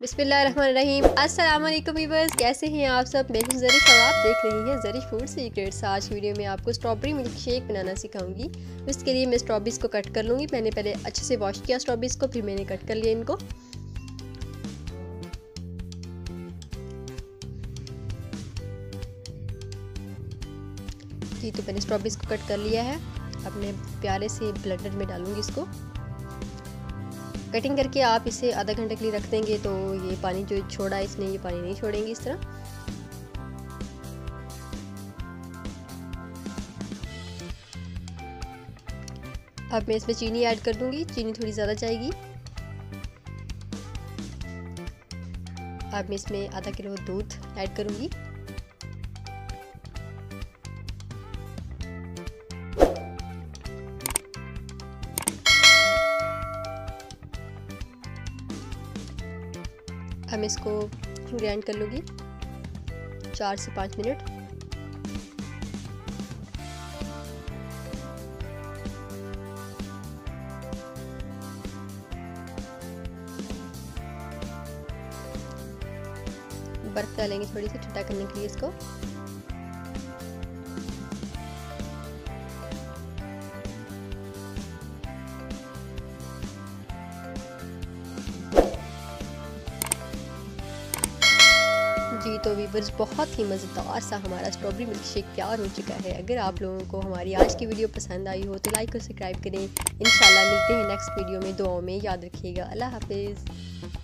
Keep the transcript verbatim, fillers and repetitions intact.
बिस्मिल्लाहिर्रहमानिर्रहीम। अस्सलाम वालेकुम व्यूअर्स, कैसे हैं आप सब। मैं हूं ज़रिश और आप देख रही हैं ज़रिश फूड सीक्रेट्स। आज की वीडियो में आपको स्ट्रॉबेरी मिल्क शेक बनाना सिखाऊंगी। इसके लिए मैं स्ट्रॉबेरीज़ को कट कर लूँगी। मैंने पहले अच्छे से वॉश किया स्ट्रॉबेरीज़ को, फिर मैंने कट कर लिया इनको। जी, तो मैंने स्ट्रॉबेरीज़ को कट कर लिया है। अब मैं प्यारे से ब्लेंडर में डालूँगी इसको। कटिंग करके आप इसे आधा घंटे के लिए रख देंगे तो ये पानी जो छोड़ा है इसने, ये पानी नहीं छोड़ेंगे इस तरह। अब मैं इसमें चीनी ऐड कर दूंगी। चीनी थोड़ी ज़्यादा जाएगी। अब मैं इसमें आधा किलो दूध ऐड करूंगी। अब मैं इसको ग्राइंड कर लूँगी चार से पाँच मिनट। बर्फ डालेंगे थोड़ी सी ठंडा करने के लिए इसको। जी, तो वीवर्स बहुत ही मज़ेदार सा हमारा स्ट्रॉबेरी मिल्क शेक तैयार हो चुका है। अगर आप लोगों को हमारी आज की वीडियो पसंद आई हो तो लाइक और सब्सक्राइब करें। इंशाल्लाह मिलते हैं नेक्स्ट वीडियो में। दुआओं में याद रखिएगा। अल्लाह हाफिज़।